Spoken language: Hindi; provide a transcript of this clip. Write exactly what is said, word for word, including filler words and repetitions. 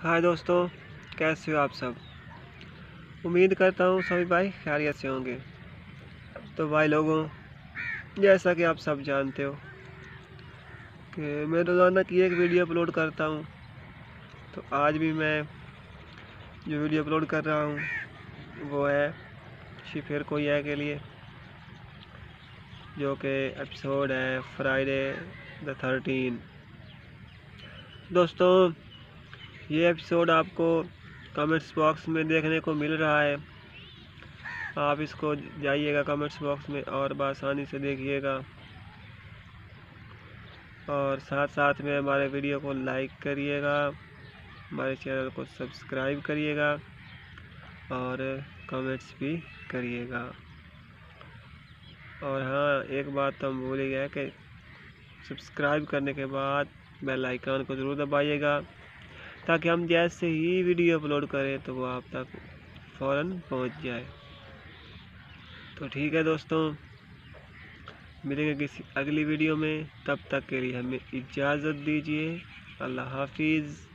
हाय दोस्तों, कैसे हो आप सब। उम्मीद करता हूँ सभी भाई खैरियत से होंगे। तो भाई लोगों, जैसा कि आप सब जानते हो कि मैं रोज़ाना की एक वीडियो अपलोड करता हूँ। तो आज भी मैं जो वीडियो अपलोड कर रहा हूँ वो है शिफेर कोया के लिए, जो कि एपिसोड है फ्राइडे द थर्टीन। दोस्तों, ये एपिसोड आपको कमेंट्स बॉक्स में देखने को मिल रहा है। आप इसको जाइएगा कमेंट्स बॉक्स में और बआसानी से देखिएगा, और साथ साथ में हमारे वीडियो को लाइक करिएगा, हमारे चैनल को सब्सक्राइब करिएगा और कमेंट्स भी करिएगा। और हाँ, एक बात तो हम भूल ही गए कि सब्सक्राइब करने के बाद बेल आइकन को ज़रूर दबाइएगा, ताकि हम जैसे ही वीडियो अपलोड करें तो वो आप तक फ़ौरन पहुंच जाए। तो ठीक है दोस्तों, मिलेंगे किसी अगली वीडियो में। तब तक के लिए हमें इजाज़त दीजिए। अल्लाह हाफिज़।